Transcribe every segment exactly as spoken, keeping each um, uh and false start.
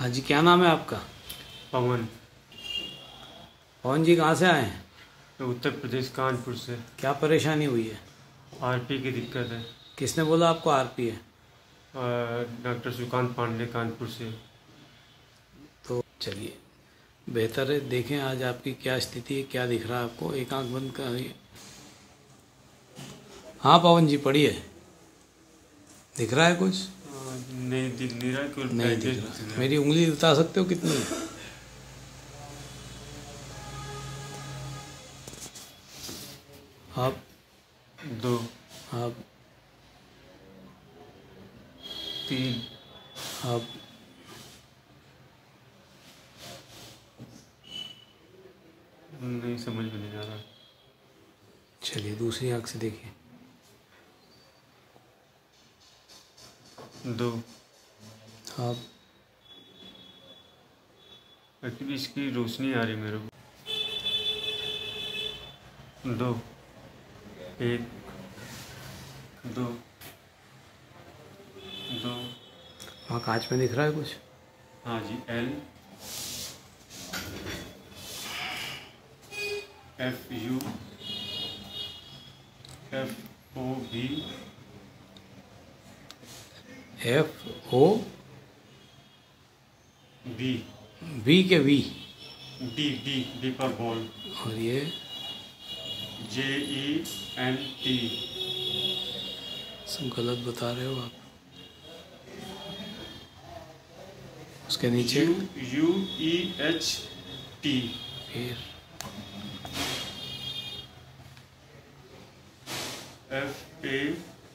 हाँ जी, क्या नाम है आपका? पवन। पवन जी कहाँ से आए हैं? तो उत्तर प्रदेश कानपुर से। क्या परेशानी हुई है? आरपी की दिक्कत है। किसने बोला आपको आरपी है? डॉक्टर सुकांत पांडे कानपुर से। तो चलिए, बेहतर है देखें आज आपकी क्या स्थिति है, क्या दिख रहा है आपको। एक आंख बंद करिए। हाँ पवन जी, पढ़िए। दिख रहा है कुछ? आ, नहीं दिख नहीं रहा। क्यों नहीं दिख रहा। मेरी उंगली बता सकते हो कितनी है? आप दो, आप तीन, आप नहीं समझ में नहीं आ रहा। चलिए दूसरी आंख से देखिए। दो। आप एक्चुअली इसकी रोशनी आ रही मेरे को। दो, एक, दो, दो। वहाँ कांच में दिख रहा है कुछ? हाँ जी। L F U F O B F O B B K V D D D पर बॉल। और ये जे ई एन टी। सब गलत बता रहे हो आप। उसके नीचे U U E H T. फिर एफ ए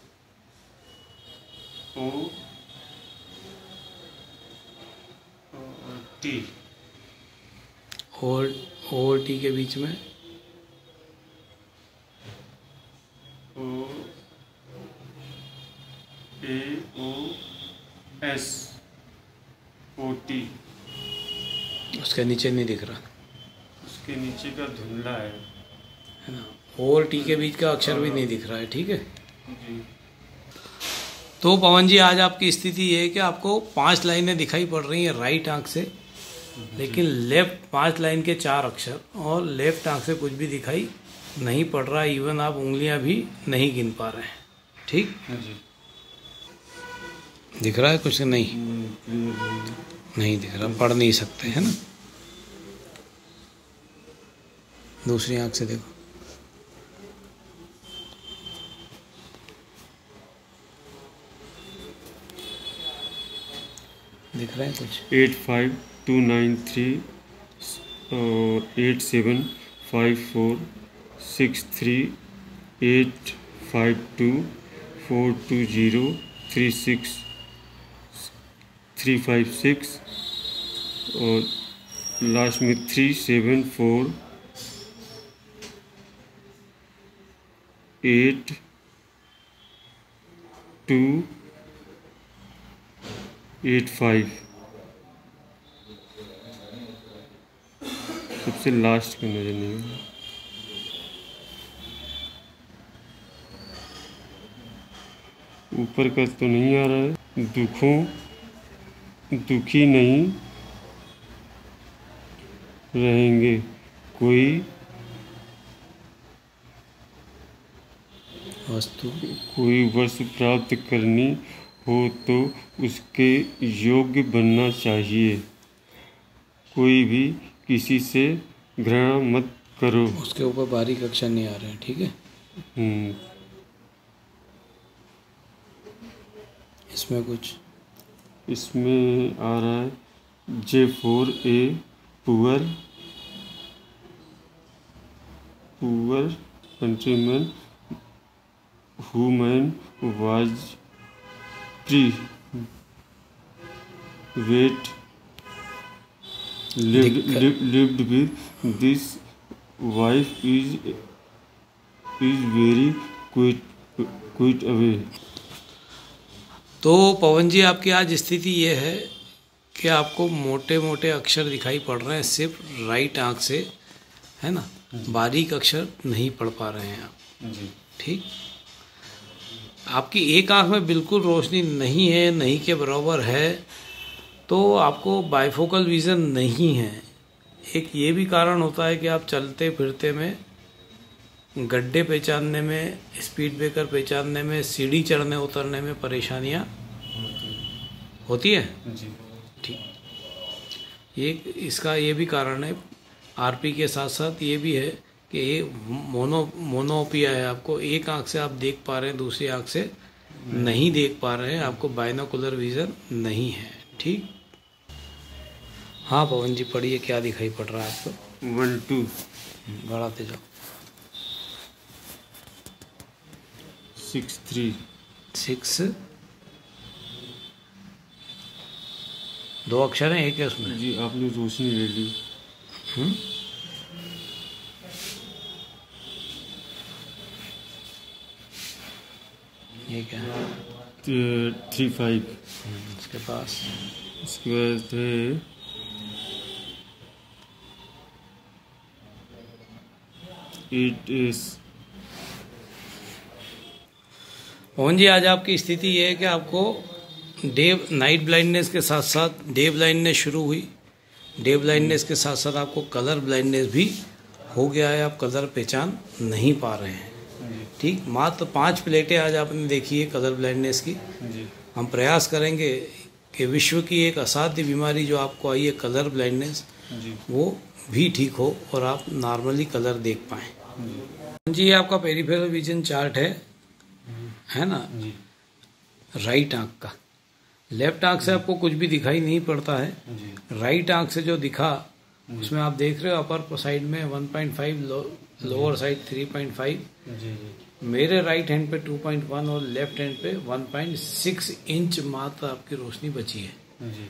ओ टी। और और टी के बीच में ओ ए ओ एस ओ टी। उसके नीचे नहीं दिख रहा उसके नीचे का धुंधला है है ना। और टी के बीच का अक्षर भी नहीं दिख रहा है। ठीक है जी। तो पवन जी, आज आपकी स्थिति ये है कि आपको पांच लाइनें दिखाई पड़ रही हैं राइट आंख से, लेकिन लेफ्ट पांच लाइन के चार अक्षर और लेफ्ट आंख से कुछ भी दिखाई नहीं पड़ रहा है। इवन आप उंगलियां भी नहीं गिन पा रहे हैं। ठीक जी। दिख रहा है कुछ? नहीं नहीं दिख रहा, पढ़ नहीं सकते है ना। दूसरी आंख से देखो। दिख रहा है कुछ? Eight five two nine three eight seven five four six three eight five two four two zero three six three five six और लास्ट में three seven four eight two eight five. सबसे लास्ट में नजर नहीं आ रहा। ऊपर का तो नहीं आ रहा है। दुखों दुखी नहीं रहेंगे। कोई वस्तु कोई वस्तु प्राप्त करनी हो तो उसके योग्य बनना चाहिए। कोई भी किसी से घृणा मत करो। उसके ऊपर बारीक अक्षर नहीं आ रहे हैं। ठीक है। हम्म इसमें कुछ इसमें आ रहा है J four a poor poor countryman human was private lived lived lived with this wife is is very quite quite away। तो पवन जी, आपकी आज स्थिति ये है कि आपको मोटे मोटे अक्षर दिखाई पड़ रहे हैं सिर्फ राइट आंख से, है ना। बारीक अक्षर नहीं पढ़ पा रहे हैं आप। जी। ठीक। आपकी एक आंख में बिल्कुल रोशनी नहीं है, नहीं के बराबर है, तो आपको बाइफोकल विज़न नहीं है। एक ये भी कारण होता है कि आप चलते फिरते में गड्ढे पहचानने में, स्पीड ब्रेकर पहचानने में, सीढ़ी चढ़ने उतरने में परेशानियां होती है जी। ठीक, ये इसका ये भी कारण है। आरपी के साथ साथ ये भी है कि ये मोनो मोनोपिया है, आपको एक आंख से आप देख पा रहे हैं, दूसरी आंख से नहीं देख पा रहे हैं, आपको बाइनोकुलर विजन नहीं है। ठीक, हाँ पवन जी पढ़िए, क्या दिखाई पड़ रहा है आपको? वन टू बढ़ाते जाओ। सिक्स थ्री सिक्स, दो अक्षर हैं, एक है उसमें जी। आपने रोशनी ले ली। हम्म, ये क्या है? Three five. इसके पास इसके बाद है एट एस। पवन जी आज आपकी स्थिति ये है कि आपको डे नाइट ब्लाइंडनेस के साथ साथ डे ब्लाइंडनेस शुरू हुई, डे ब्लाइंडनेस के साथ साथ आपको कलर ब्लाइंडनेस भी हो गया है, आप कलर पहचान नहीं पा रहे हैं। ठीक, मात्र पांच प्लेटें आज आपने देखी है कलर ब्लाइंडनेस की। जी। हम प्रयास करेंगे कि विश्व की एक असाध्य बीमारी जो आपको आई है कलर ब्लाइंडनेस, जी। वो भी ठीक हो और आप नॉर्मली कलर देख पाएँ। जी, ये आपका पेरिफेरल विजन चार्ट है है ना? जी। राइट आंख का, लेफ्ट आंख से आपको कुछ भी दिखाई नहीं पड़ता है। जी। राइट आंख से जो दिखा उसमें आप देख रहे हो अपर साइड में one point five, lower side three point five. जी। जी। मेरे राइट हैंड पे टू पॉइंट वन और लेफ्ट हैंड पे वन पॉइंट सिक्स इंच मात्र आपकी रोशनी बची है। जी।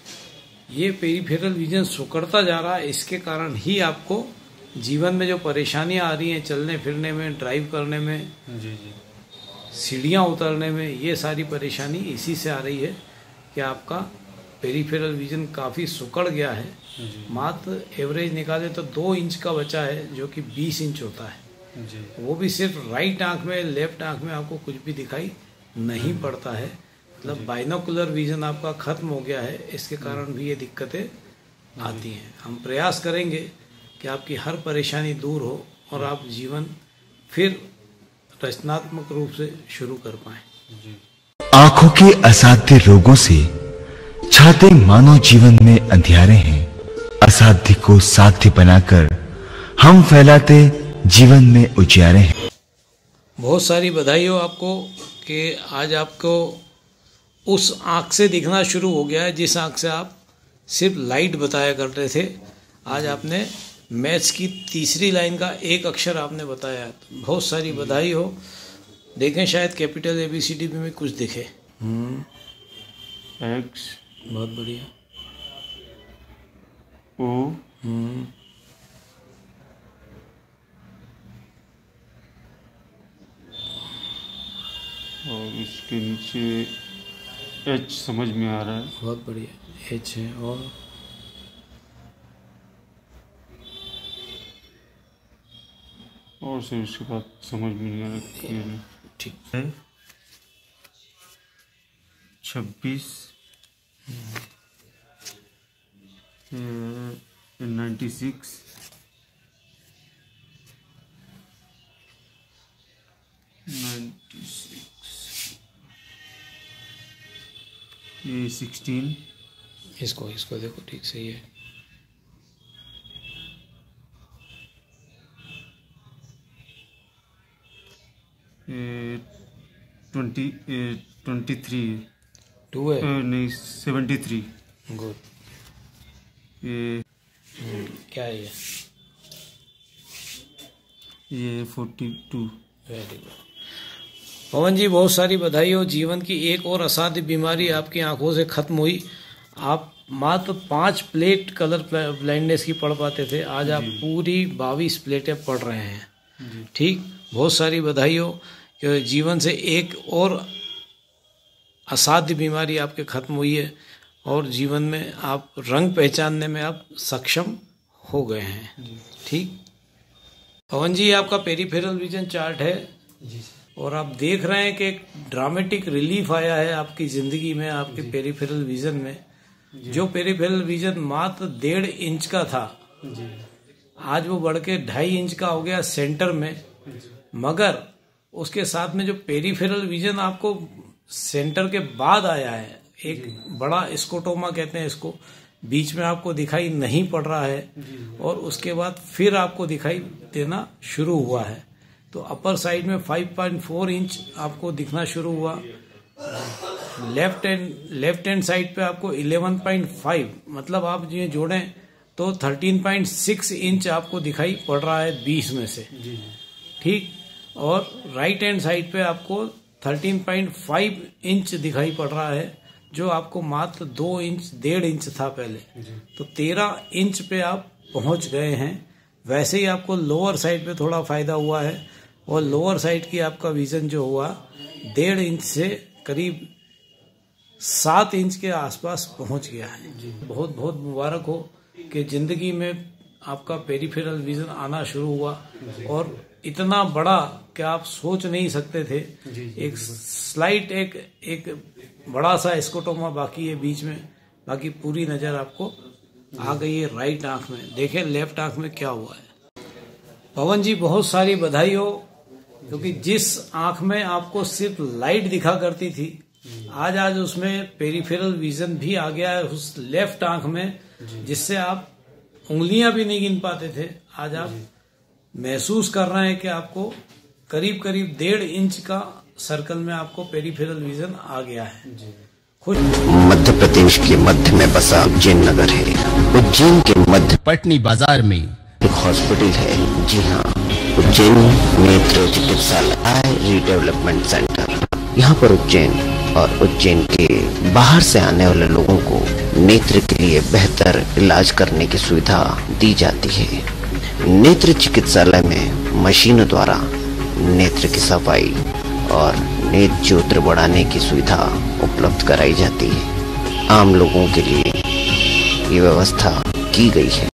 ये पेरिफेरल विजन सुकड़ता जा रहा है। इसके कारण ही आपको जीवन में जो परेशानियां आ रही हैं, चलने फिरने में, ड्राइव करने में, जी। जी। सीढ़ियाँ उतरने में, ये सारी परेशानी इसी से आ रही है कि आपका पेरिफेरल विजन काफ़ी सुकड़ गया है। मात्र एवरेज निकाले तो दो इंच का बचा है, जो कि बीस इंच होता है। जी। वो भी सिर्फ राइट आंख में, लेफ्ट आंख में आपको कुछ भी दिखाई नहीं पड़ता है। मतलब बाइनोकुलर विजन आपका खत्म हो गया है। इसके कारण भी ये दिक्कतें आती हैं। हम प्रयास करेंगे कि आपकी हर परेशानी दूर हो और आप जीवन फिर रचनात्मक रूप से शुरू कर पाएं। आंखों के असाध्य रोगों से छाते मानव जीवन में अंधियारे हैं। असाध्य को साध्य बनाकर हम फैलाते जीवन में उजियारे हैं। बहुत सारी बधाई हो आपको कि आज आपको उस आंख से दिखना शुरू हो गया है जिस आंख से आप सिर्फ लाइट बताया करते थे। आज आपने मैथ्स की तीसरी लाइन का एक अक्षर आपने बताया। बहुत सारी बधाई हो। देखें शायद कैपिटल एबीसीडी में कुछ दिखे। एक्स। बहुत बढ़िया। ओ। हम्म, और इसके नीचे एच समझ में आ रहा है। बहुत बढ़िया। एच है और और से उसके बाद समझ में नहीं आ रहा। ठीक है छब्बीस नाइन्टी सिक्स नाइन्टी सिक्स ये सिक्सटीन। इसको इसको देखो ठीक से, ये ट्वेंटी ट्वेंटी थ्री टू है। नहीं सेवेंटी थ्री। गुड। ये क्या है ये? ये forty two. Very good. Pawan ji बहुत सारी बधाई हो। जीवन की एक और असाध्य बीमारी आपकी आंखों से खत्म हुई। आप मात्र पांच प्लेट कलर ब्लाइंडनेस की पढ़ पाते थे, आज आप पूरी बाईस प्लेटें पढ़ रहे हैं। ठीक, बहुत सारी बधाई हो कि जीवन से एक और असाध्य बीमारी आपके खत्म हुई है और जीवन में आप रंग पहचानने में आप सक्षम हो गए हैं। ठीक, पवन जी आपका पेरिफेरल विजन चार्ट है और आप देख रहे हैं कि एक ड्रामेटिक रिलीफ आया है आपकी ज़िंदगी में, आपके पेरिफेरल विजन में। जो पेरिफेरल विजन मात्र डेढ़ इंच का था, आज वो बढ़ के ढाई इंच का हो गया सेंटर में। मगर उसके साथ में जो पेरिफेरल विजन आपको सेंटर के बाद आया है, एक बड़ा स्कोटोमा कहते हैं इसको, बीच में आपको दिखाई नहीं पड़ रहा है और उसके बाद फिर आपको दिखाई देना शुरू हुआ है। तो अपर साइड में पाँच पॉइंट चार इंच आपको दिखना शुरू हुआ। Left hand left hand side पे आपको ग्यारह पॉइंट पाँच, मतलब आप ये जोड़ें तो तेरह पॉइंट छह इंच आपको दिखाई पड़ रहा है बीस में से, ठीक। और राइट हैंड साइड पे आपको तेरह पॉइंट पाँच इंच दिखाई पड़ रहा है, जो आपको मात्र दो इंच डेढ़ इंच था पहले, तो तेरह इंच पे आप पहुंच गए हैं। वैसे ही आपको लोअर साइड पे थोड़ा फायदा हुआ है और लोअर साइड की आपका विजन जो हुआ डेढ़ इंच से करीब सात इंच के आसपास पहुंच गया है। बहुत बहुत मुबारक हो कि जिंदगी में आपका पेरिफेरल विजन आना शुरू हुआ और इतना बड़ा कि आप सोच नहीं सकते थे। एक स्लाइट एक एक बड़ा सा स्कोटोमा बाकी है बीच में, बाकी पूरी नजर आपको आ गई है राइट आंख में। देखें लेफ्ट आंख में क्या हुआ है। पवन जी बहुत सारी बधाई हो, क्योंकि जिस आंख में आपको सिर्फ लाइट दिखा करती थी, आज आज उसमें पेरिफेरल विजन भी आ गया है उस लेफ्ट आंख में, जिससे आप उंगलियां भी नहीं गिन पाते थे। आज आप महसूस कर रहे हैं कि आपको करीब करीब डेढ़ इंच का सर्कल में आपको पेरिफेरल विजन आ गया है। खुश। मध्य प्रदेश के मध्य में बसा उज्जैन नगर है। उज्जैन के मध्य पटनी बाजार में एक हॉस्पिटल है। जी हाँ, उज्जैन नेत्र चिकित्सालय रीडेवलपमेंट सेंटर। यहाँ पर उज्जैन और उज्जैन के बाहर से आने वाले लोगों को नेत्र के लिए बेहतर इलाज करने की सुविधा दी जाती है। नेत्र चिकित्सालय में मशीनों द्वारा नेत्र की सफाई और नेत्र ज्योति बढ़ाने की सुविधा उपलब्ध कराई जाती है। आम लोगों के लिए ये व्यवस्था की गई है।